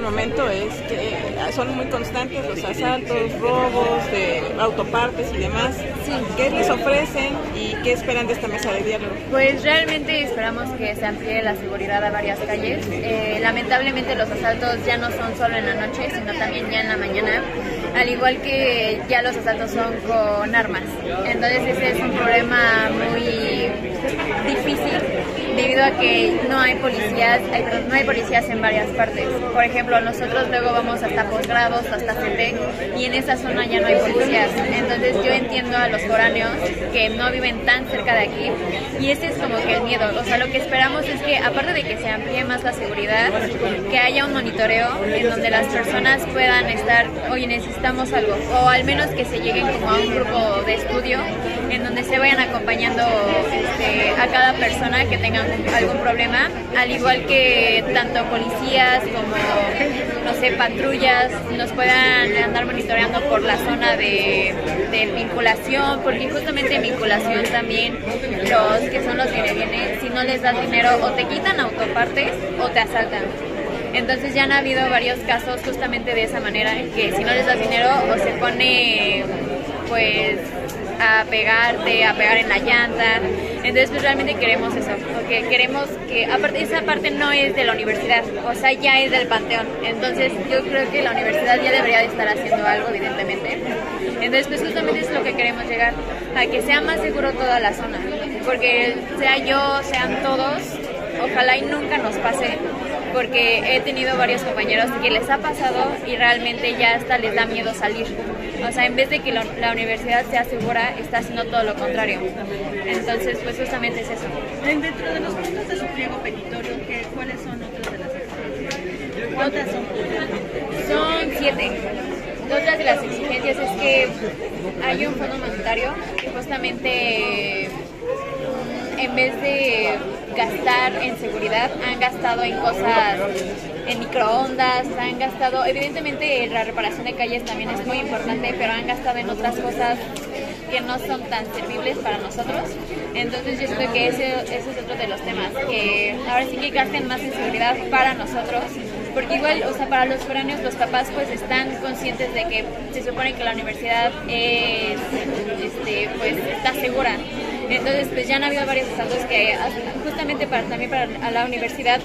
momento es que son muy constantes los asaltos, robos de autopartes y demás. Sí. ¿Qué les ofrecen y qué esperan de esta mesa de diálogo? Pues realmente esperamos que se amplíe la seguridad a varias calles. Lamentablemente los asaltos ya no son solo en la noche, sino también ya en la mañana, al igual que ya los asaltos son con armas. Entonces ese es un problema muy difícil debido a que no hay policías en varias partes. Por ejemplo, nosotros luego vamos hasta posgrados, hasta CETEC, y en esa zona ya no hay policías. Entonces yo entiendo a los foráneos que no viven tan cerca de aquí, y ese es como que el miedo. O sea, lo que esperamos es que, aparte de que se amplíe más la seguridad, que haya un monitoreo en donde las personas puedan estar, oye, necesitamos algo, o al menos que se lleguen como a un grupo de estudio en donde se vayan acompañando a cada persona que tenga algún problema, al igual que tanto policías como, no sé, patrullas nos puedan andar monitoreando por la zona de vinculación, porque justamente en vinculación también los que son los viene, si no les das dinero o te quitan autopartes o te asaltan. Entonces ya han habido varios casos justamente de esa manera, en que si no les das dinero o se pone pues a pegar en la llanta. Entonces pues realmente queremos eso, porque queremos que, aparte esa parte no es de la universidad, o sea, ya es del Panteón. Entonces yo creo que la universidad ya debería de estar haciendo algo, evidentemente. Entonces pues justamente es lo que queremos llegar, a que sea más seguro toda la zona, porque sea yo, sean todos, ojalá y nunca nos pase, porque he tenido varios compañeros que les ha pasado y realmente ya hasta les da miedo salir. O sea, en vez de que la universidad sea segura, está haciendo todo lo contrario. Entonces, pues justamente es eso. Dentro de los puntos de su pliego petitorio, ¿cuáles son otras de las exigencias? ¿Cuántas son? Son 7. Otras de las exigencias es que hay un fondo monetario que justamente, en vez de gastar en seguridad, han gastado en cosas, en microondas, han gastado, evidentemente la reparación de calles también es muy importante, pero han gastado en otras cosas que no son tan servibles para nosotros. Entonces yo creo que ese es otro de los temas, que ahora sí que gasten más en seguridad para nosotros, porque igual, o sea, para los foráneos, los papás pues están conscientes de que se supone que la universidad es, pues está segura. Entonces pues ya han habido varios asaltos que justamente también para a la universidad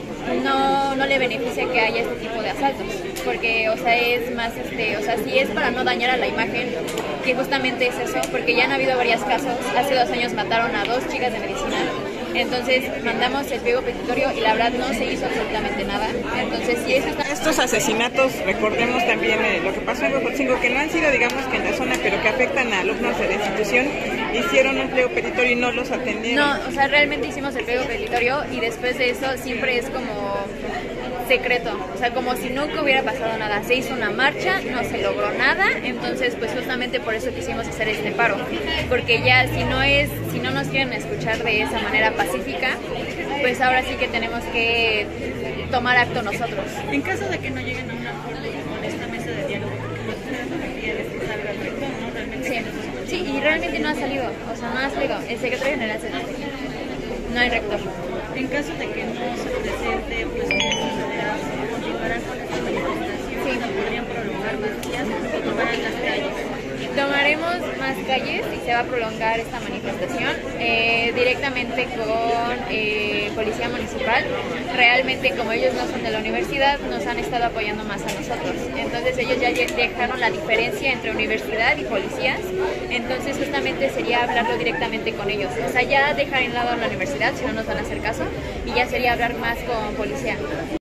no le beneficia que haya este tipo de asaltos, porque o sea es más o sea, si es para no dañar a la imagen, que justamente es eso, porque ya han habido varios casos. Hace 2 años mataron a 2 chicas de medicina. Entonces mandamos el pliego petitorio y la verdad no se hizo absolutamente nada. Entonces si estos asesinatos, recordemos también lo que pasó en Huejotzingo, que no han sido, digamos, que en la zona, pero que afectan a alumnos de la institución, hicieron un pliego petitorio y no los atendieron. No, o sea, realmente hicimos el pliego petitorio y después de eso siempre es como secreto, o sea, como si nunca hubiera pasado nada. Se hizo una marcha, no se logró nada, entonces pues justamente por eso quisimos hacer este paro, porque ya si no nos quieren escuchar de esa manera pacífica, pues ahora sí que tenemos que tomar acto nosotros. En caso de que no lleguen a un acuerdo con esta mesa de diálogo, porque lo que quieren es que salga el rector, ¿no? Realmente Sí, y realmente no ha salido, o sea, no ha salido. El secretario general se dice, no hay rector. En caso de que no se presente, pues continuarán con esta manifestación, Sí. ¿no podrían prolongar más días o tomarán las calles? Tomaremos más calles y se va a prolongar esta manifestación directamente con Policía Municipal. Realmente, como ellos no son de la universidad, nos han estado apoyando más a nosotros. Entonces ellos ya dejaron la diferencia entre universidad y policías. Entonces justamente sería hablarlo directamente con ellos. O sea, ya dejar en lado a la universidad si no nos van a hacer caso, y ya sería hablar más con policía.